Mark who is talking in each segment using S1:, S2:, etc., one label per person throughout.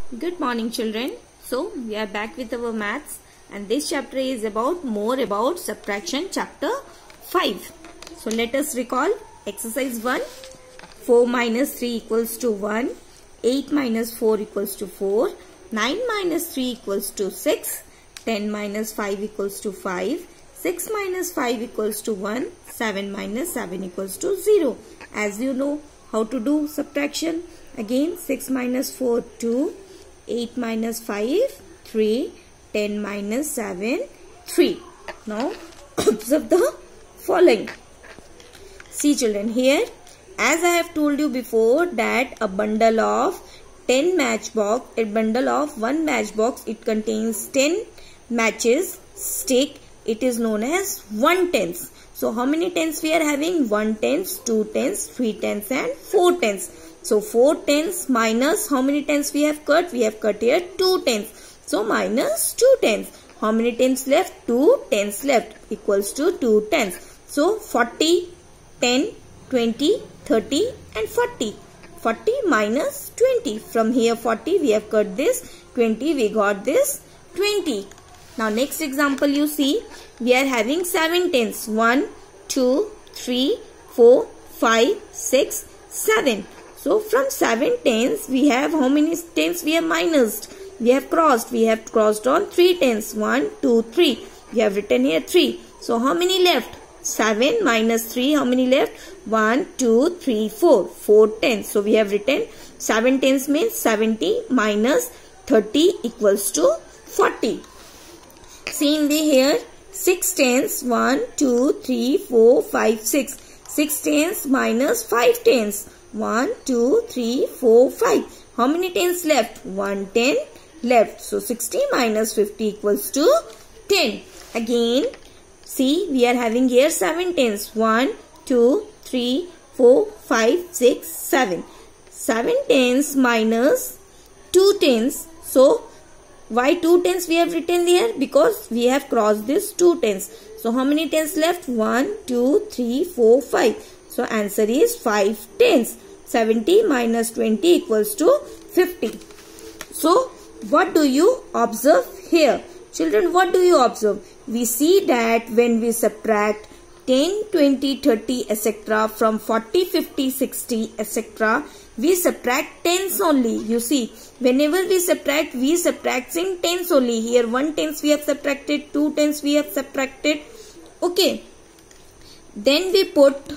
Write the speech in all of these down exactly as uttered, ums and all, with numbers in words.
S1: Good morning, children. So we are back with our maths, and this chapter is about more about subtraction, chapter five. So let us recall exercise one. four minus three equals to one. eight minus four equals to four. nine minus three equals to six. ten minus five equals to five. six minus five equals to one. seven minus seven equals to zero. As you know how to do subtraction. Again, six minus four, two. eight minus five, three. ten minus seven, three. Now, observe the following. See children, here, as I have told you before that a bundle of ten matchbox, a bundle of one matchbox, it contains ten matches stick. It is known as one tens. So, how many tens we are having? one tens, two tens, three tens and four tens. So, four tens minus how many tens we have cut? We have cut here two tens. So, minus two tens. How many tens left? two tens left equals to two tens. So, forty, ten, twenty, thirty and forty. forty minus twenty. From here forty we have cut this. twenty we got this twenty. Now, next example you see. We are having seven tens. one, two, three, four, five, six, seven. So, from seven tens, we have how many tens we have minused? We have crossed. We have crossed on three tens. one, two, three. We have written here three. So, how many left? seven minus three. How many left? one, two, three, four. four tens. So, we have written seven tens means seventy minus thirty equals to forty. See in the here six tens. one, two, three, four, five, six. six tens minus five tens. one, two, three, four, five. How many tens left? one ten left. So, sixty minus fifty equals to ten. Again, see we are having here seven tens. one, two, three, four, five, six, seven. seven tens minus two tens. So, why two tens we have written here? Because we have crossed this two tens. So, how many tens left? one, two, three, four, five. So, answer is five tens. seventy minus twenty equals to fifty. So, what do you observe here? Children, what do you observe? We see that when we subtract ten, twenty, thirty, et cetera from forty, fifty, sixty, et cetera, we subtract tens only. You see, whenever we subtract, we subtracting tens only. Here, one tens we have subtracted, two tens we have subtracted. Okay. Then we put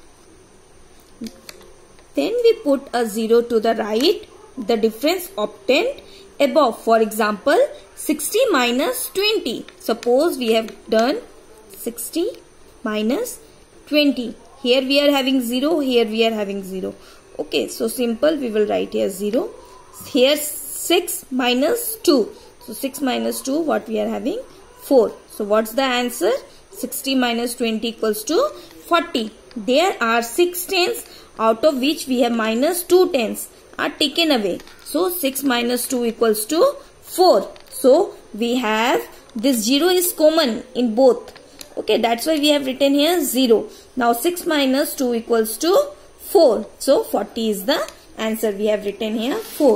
S1: Then we put a zero to the right, the difference obtained above. For example, sixty minus twenty. Suppose we have done sixty minus twenty. Here we are having zero, here we are having zero. Okay, so simple, we will write here zero. Here six minus two. So six minus two, what we are having? four. So what's the answer? sixty minus twenty equals to forty. There are six tens, out of which we have minus two tens are taken away. So, six minus two equals to four. So, we have this zero is common in both. Okay, that's why we have written here zero. Now, six minus two equals to four. So, forty is the answer. We have written here four.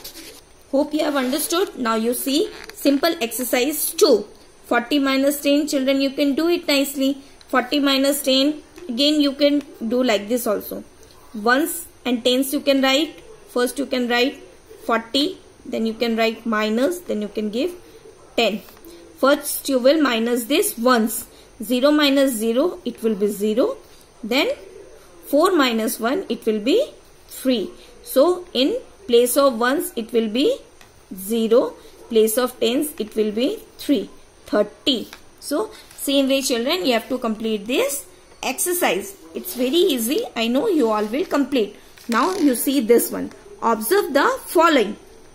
S1: Hope you have understood. Now, you see simple exercise two. forty minus ten, children, you can do it nicely. forty minus ten, again you can do like this also. Ones and tens you can write. First you can write forty. Then you can write minus. Then you can give ten. First you will minus this ones. zero minus zero, it will be zero. Then four minus one, it will be three. So in place of ones, it will be zero. Place of tens, it will be three. thirty. So same way children, you have to complete this exercise. It's very easy. I know you all will complete. Now you see this one. Observe the following.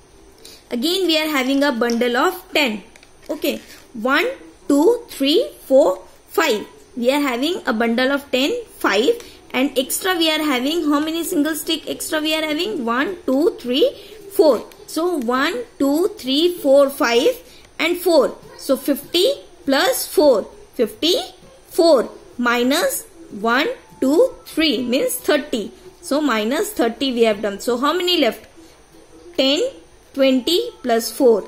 S1: Again we are having a bundle of ten. Okay. one, two, three, four, five. We are having a bundle of ten, five. And extra we are having how many single stick extra we are having? one, two, three, four. So one, two, three, four, five and four. So fifty plus four. fifty-four minus one, two, three means thirty. So, minus thirty we have done. So, how many left? ten, twenty plus four.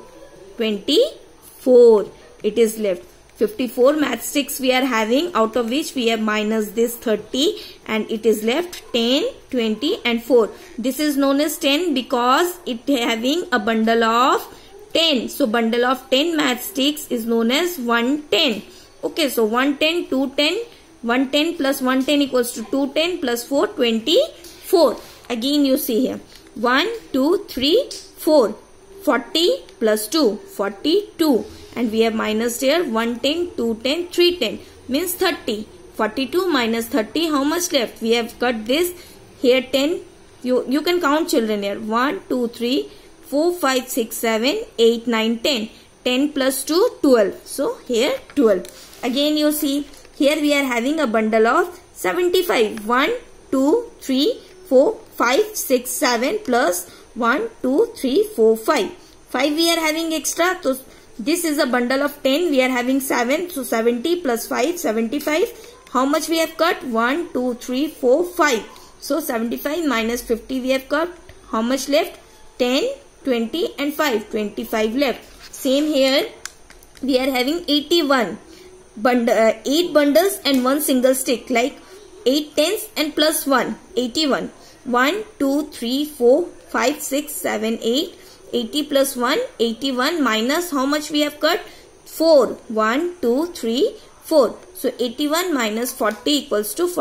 S1: twenty-four. It is left. fifty-four matchsticks we are having, out of which we have minus this thirty, and it is left ten, twenty and four. This is known as ten because it having a bundle of ten. So bundle of ten matchsticks is known as one ten. Okay, so one ten, two ten, one ten plus one ten equals to two ten plus four, twenty-four. Again you see here, one, two, three, four. forty plus two, forty-two. And we have minus here, one ten, two ten, three ten. Means thirty. forty-two minus thirty, how much left? We have cut this. Here ten. You, you can count children here. one, two, three, four, five, six, seven, eight, nine, ten. ten plus two, twelve. So here twelve. Again you see, here we are having a bundle of seventy-five. one, two, three, four, five, six, seven plus one, two, three, four, five. five we are having extra. So this is a bundle of ten. We are having seven. So seventy plus five, seventy-five. How much we have cut? one, two, three, four, five. So seventy-five minus fifty we have cut. How much left? ten, twenty and five. twenty-five left. Same here. We are having eighty-one. Bundle, uh, eight bundles and one single stick. Like eight tens and plus one. eighty-one. one, two, three, four, five, six, seven, eight. eighty plus one, eighty-one minus how much we have cut? four. one, two, three, four. So eighty-one minus forty equals to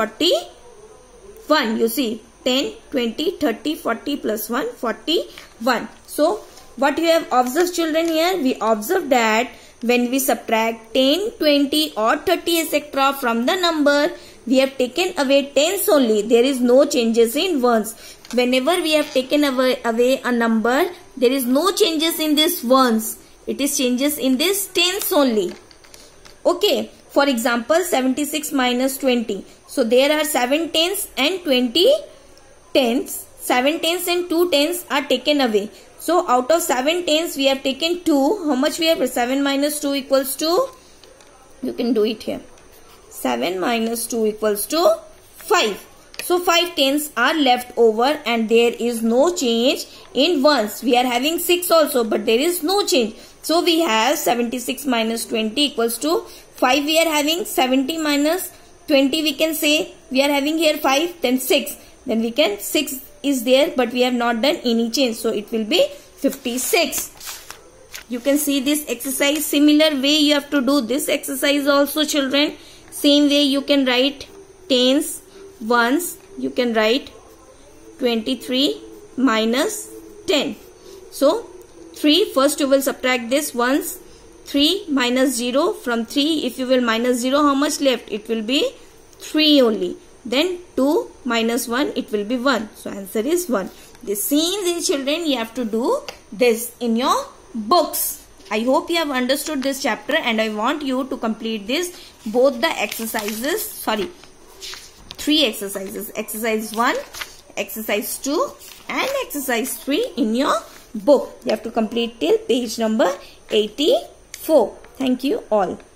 S1: forty-one. You see, ten, twenty, thirty, forty plus one, forty-one. So what you have observed children here? We observe that when we subtract ten, twenty or thirty et cetera from the number, we have taken away tens only. There is no changes in ones. Whenever we have taken away, away a number, there is no changes in this ones. It is changes in this tens only. Okay. For example, seventy-six minus twenty. So there are seven tens and twenty tens. seven tens and two tens are taken away. So out of seven tens we have taken two. How much we have? seven minus two equals to, you can do it here. seven minus two equals to five. So five tens are left over and there is no change in ones. We are having six also, but there is no change. So we have seventy-six minus twenty equals to five. We are having seventy minus twenty. We can say we are having here five, then six. Then we can, six is there, but we have not done any change. So it will be fifty-six. You can see this exercise. Similar way you have to do this exercise also children. Same way you can write tens, ones. You can write twenty-three minus ten. So three, first you will subtract this ones. three minus zero, from three if you will minus zero, how much left? It will be three only. Then two minus one, it will be one. So answer is one. The same way children, you have to do this in your books. I hope you have understood this chapter and I want you to complete this, both the exercises, sorry, three exercises. Exercise one, exercise two and exercise three in your book. You have to complete till page number eighty-four. Thank you all.